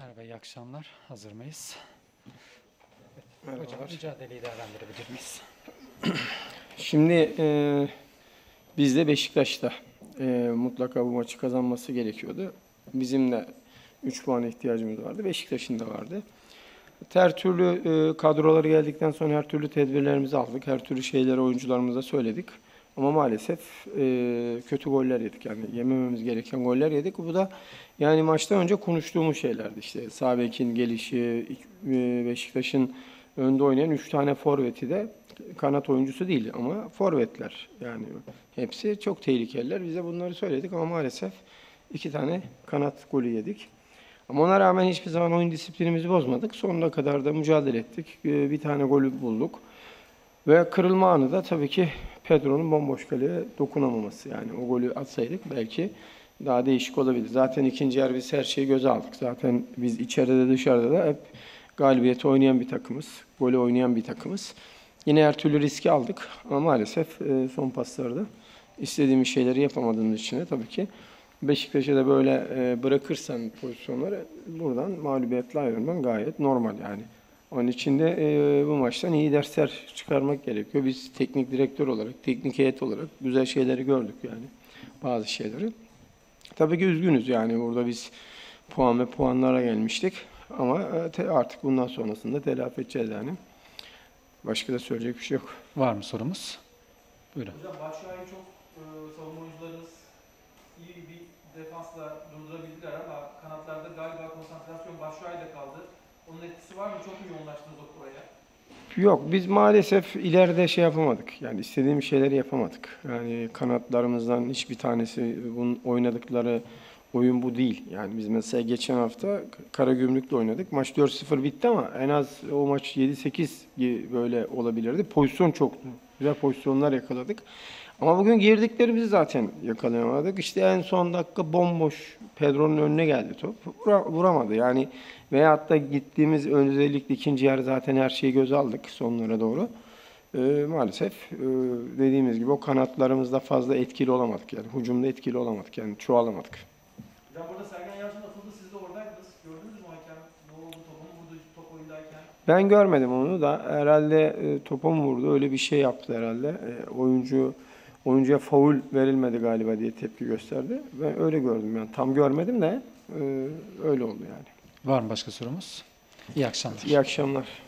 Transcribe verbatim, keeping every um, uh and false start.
Merhaba, iyi akşamlar. Hazır mıyız? Merhaba. Hocam, mücadeleyi değerlendirebilir miyiz? Şimdi e, biz de Beşiktaş'ta e, mutlaka bu maçı kazanması gerekiyordu. Bizim de üç puana ihtiyacımız vardı. Beşiktaş'ın da vardı. Her türlü e, kadroları geldikten sonra her türlü tedbirlerimizi aldık. Her türlü şeyleri oyuncularımıza söyledik. Ama maalesef e, kötü goller yedik. Yani yemememiz gereken goller yedik. Bu da yani maçtan önce konuştuğumuz şeylerdi. İşte sağ bekin gelişi, e, Beşiktaş'ın önde oynayan üç tane forveti de kanat oyuncusu değil ama forvetler. Yani hepsi çok tehlikeliler. Bize bunları söyledik ama maalesef iki tane kanat golü yedik. Ama ona rağmen hiçbir zaman oyun disiplinimizi bozmadık. Sonuna kadar da mücadele ettik. Bir tane golü bulduk. Ve kırılma anı da tabii ki Pedro'nun bomboş kaleye dokunamaması. Yani o golü atsaydık belki daha değişik olabilir. Zaten ikinci yarı biz her şeyi göze aldık. Zaten biz içeride de dışarıda da hep galibiyeti oynayan bir takımız. Golü oynayan bir takımız. Yine her türlü riski aldık. Ama maalesef son paslarda istediğimiz şeyleri yapamadığımız için de tabii ki Beşiktaş'a da böyle bırakırsan pozisyonları buradan mağlubiyetle ayrılman gayet normal yani. Onun için de e, bu maçtan iyi dersler çıkarmak gerekiyor. Biz teknik direktör olarak, teknik heyet olarak güzel şeyleri gördük yani. Bazı şeyleri. Tabii ki üzgünüz yani burada biz puan ve puanlara gelmiştik. Ama e, artık bundan sonrasında telafi edeceğiz yani. Başka da söyleyecek bir şey yok. Var mı sorumuz? Buyurun. Hocam Başakşehir'i çok e, savunma oyuncularınız iyi bir defansla durdurabildiler ama kanatlarda galiba konsantrasyon Başakşehir'de kaldı. Onun etkisi var mı? Çok mu yoğunlaştınız o oraya? Yok, biz maalesef ileride şey yapamadık. Yani istediğim şeyleri yapamadık. Yani kanatlarımızdan hiçbir tanesi bunun oynadıkları oyun bu değil. Yani biz mesela geçen hafta Karagümrük'le oynadık. Maç dört sıfır bitti ama en az o maç yedi sekiz böyle olabilirdi. Pozisyon çoktu. Güzel pozisyonlar yakaladık. Ama bugün girdiklerimizi zaten yakalayamadık. İşte en son dakika bomboş Pedro'nun önüne geldi top. Vuramadı. Yani veyahut da gittiğimiz özellikle ikinci yarı zaten her şeyi göze aldık sonlara doğru. Ee, maalesef e, dediğimiz gibi o kanatlarımızda fazla etkili olamadık. Yani hücumda etkili olamadık. Yani çoğalamadık. Hocam burada Sergen Yalçın atıldı. Siz de oradaydınız. Gördünüz mü o hakem? Ne oldu? Topu mu vurdu top oyundayken? Ben görmedim onu da. Herhalde e, topa mı vurdu? Öyle bir şey yaptı herhalde. E, oyuncu oyuncuya faul verilmedi galiba diye tepki gösterdi. Ben öyle gördüm yani. Tam görmedim de e, öyle oldu yani. Var mı başka sorumuz? İyi akşamlar. İyi akşamlar.